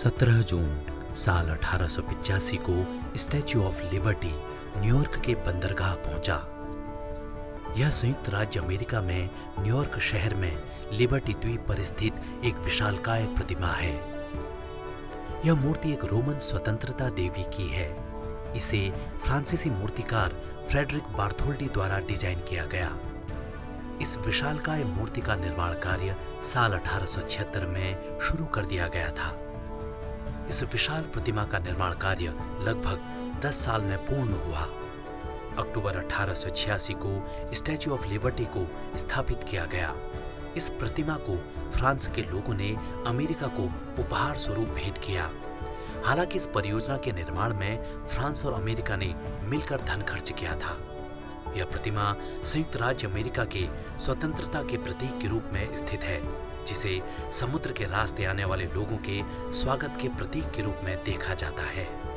17 जून साल 1885 को statue of liberty New York के बंदरगाह पहुंचा। यह संयुक्त राज्य अमेरिका में न्यूयॉर्क शहर में लिबर्टी द्वीप पर स्थित एक विशालकाय प्रतिमा है। यह मूर्ति एक रोमन स्वतंत्रता देवी की है। इसे फ्रांसीसी मूर्तिकार फ्रेडरिक बार्थोल्डी द्वारा डिजाइन किया गया। इस विशालकाय मूर्ति का निर्माण कार्य साल 1876 में शुरू कर दिया गया था। इस विशाल प्रतिमा का निर्माण कार्य लगभग 10 साल में पूर्ण हुआ। अक्टूबर 1886 को स्टैच्यू ऑफ लिबर्टी को स्थापित किया गया। इस प्रतिमा को फ्रांस के लोगों ने अमेरिका को उपहार स्वरूप भेंट किया। हालांकि इस परियोजना के निर्माण में फ्रांस और अमेरिका ने मिलकर धन खर्च किया था। यह प्रतिमा संयुक्त राज्य अमेरिका के स्वतंत्रता के प्रतीक के रूप में स्थित है, जिसे समुद्र के रास्ते आने वाले लोगों के स्वागत के प्रतीक के रूप में देखा जाता है।